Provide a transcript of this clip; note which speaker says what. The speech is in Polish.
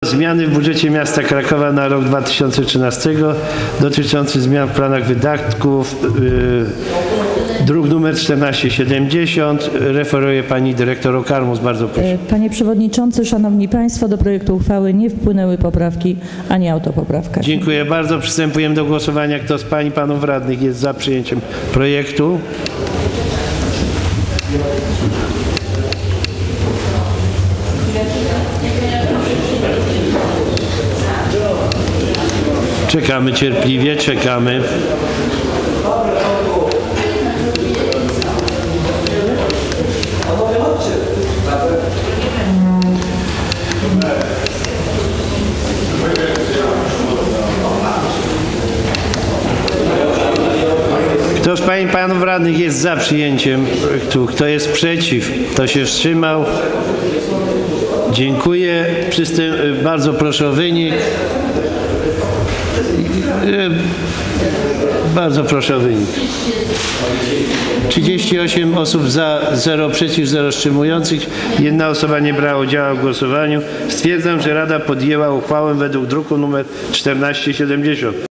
Speaker 1: Zmiany w budżecie miasta Krakowa na rok 2013 dotyczący zmian w planach wydatków, druk nr 1470, referuje pani dyrektor Okarmus. Bardzo proszę.
Speaker 2: Panie Przewodniczący, Szanowni Państwo, do projektu uchwały nie wpłynęły poprawki ani autopoprawka.
Speaker 1: Dziękuję bardzo. Przystępujemy do głosowania. Kto z pań i panów radnych jest za przyjęciem projektu? Czekamy cierpliwie, czekamy. Kto z pań i panów radnych jest za przyjęciem projektu? Kto jest przeciw? Kto się wstrzymał? Dziękuję. Bardzo proszę o wynik. Bardzo proszę o wynik. 38 osób za, 0 przeciw, 0 wstrzymujących. 1 osoba nie brała udziału w głosowaniu. Stwierdzam, że Rada podjęła uchwałę według druku nr 1470.